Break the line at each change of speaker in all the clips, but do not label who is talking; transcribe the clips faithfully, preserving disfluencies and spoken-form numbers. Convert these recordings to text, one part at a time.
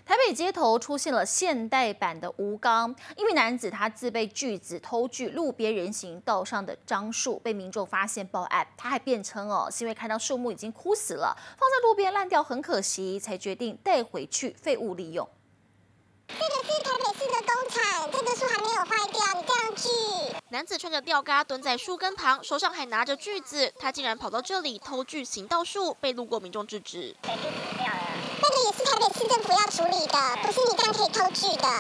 台北街头出现了现代版的吴刚，一名男子他自备锯子偷锯路边人行道上的樟树，被民众发现报案。他还辩称哦，是因为看到树木已经枯死了，放在路边烂掉很可惜，才决定带回去废物利用。
这个是台北市的工厂，这个树还没有坏掉，你这样锯。
男子穿着吊嘎蹲在树根旁，手上还拿着锯子，他竟然跑到这里偷锯行道树，被路过民众制止。
那个也是台北市政府要处理的，不是你这样可以偷锯的。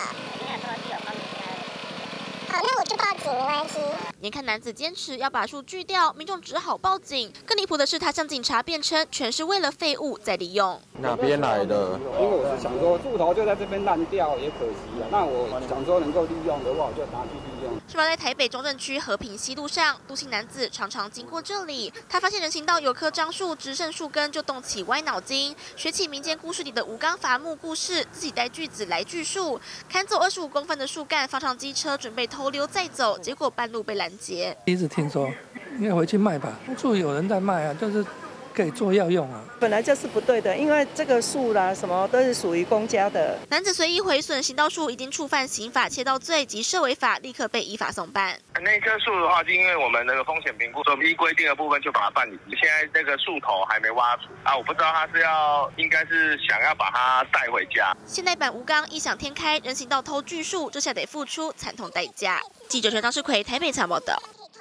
好，那我就报警，没关系。
眼看男子坚持要把树锯掉，民众只好报警。更离谱的是，他向警察辩称，全是为了废物在利用。
哪边来的？
因为我是想说，树头就在这边烂掉，也可惜啊。那我想说能够利用的话，我就拿去利用。
是发在台北中正区和平西路上，杜姓男子常常经过这里，他发现人行道有棵樟树，只剩树根就动起歪脑筋，学起民间故事里的吴刚伐木故事，自己带锯子来锯树，砍走二十五公分的树干，放上机车准备偷溜再走，结果半路被拦截。
第一次听说，应该回去卖吧。树有人在卖啊，就是可以做药用啊。
本来就是不对的，因为这个树啦什么都是属于公家的。
男子随意毁损行道树，已经触犯刑法窃盗罪及涉违法，立刻被依法送办。
那棵树的话，就因为我们那个风险评估，所依规定的部分就把它办理。现在这个树头还没挖除啊，我不知道他是要，应该是想要把它带回家。
现代版吴刚异想天开，人行道偷锯树，这下得付出惨痛代价。记者陈张世奎台北采访报道。